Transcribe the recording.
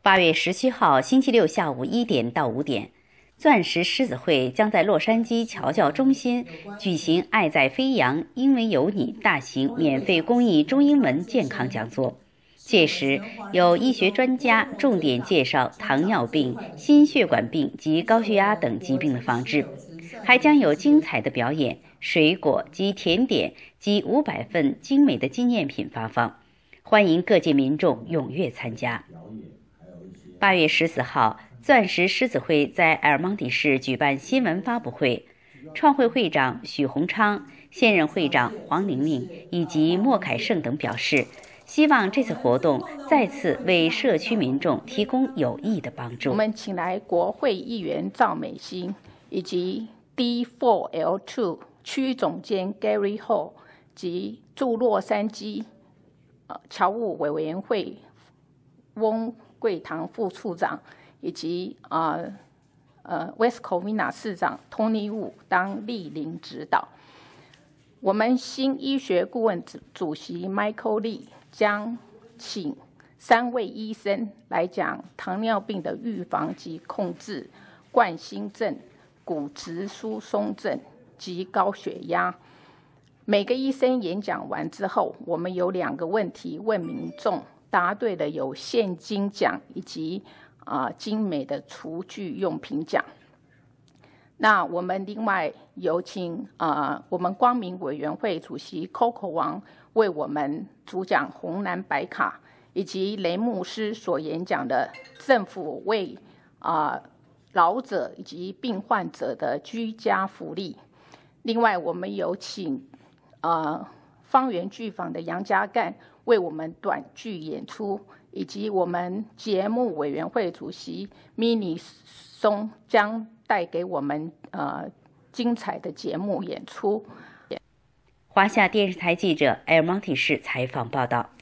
8月17号星期六下午1点到5点，钻石狮子会将在洛杉矶侨教中心举行“爱在飞扬，因为有你”大型免费公益中英文健康讲座。届时，有医学专家重点介绍糖尿病、心血管病及高血压等疾病的防治，还将有精彩的表演、水果及甜点及500份精美的纪念品发放，欢迎各界民众踊跃参加。8月14号，钻石狮子会在埃尔蒙蒂市举办新闻发布会，创会会长许洪昌、现任会长黄玲玲以及莫凯胜等表示，希望这次活动再次为社区民众提供有益的帮助。 我们请来国会议员赵美心以及 D4L2 区域总监 Gary Ho 及驻洛杉矶侨务委员会翁贵堂副处长以及West Covina 市长 Tony Wu 当莅临指导。我们新医学顾问主席 Michael Lee 将请3位医生来讲糖尿病的预防及控制、冠心症、骨质疏松症及高血压。每个医生演讲完之后，我们有2个问题问民众，答对的有现金奖以及精美的厨具用品奖。那我们另外有请我们光明委员会主席 Coco 王为我们主讲红蓝白卡，以及雷牧师所演讲的政府为老者以及病患者的居家福利。另外我们有请方圆剧坊的杨家干为我们短剧演出，以及我们节目委员会主席 Mini 松将带给我们精彩的节目演出。 华夏电视台记者埃尔蒙蒂市采访报道。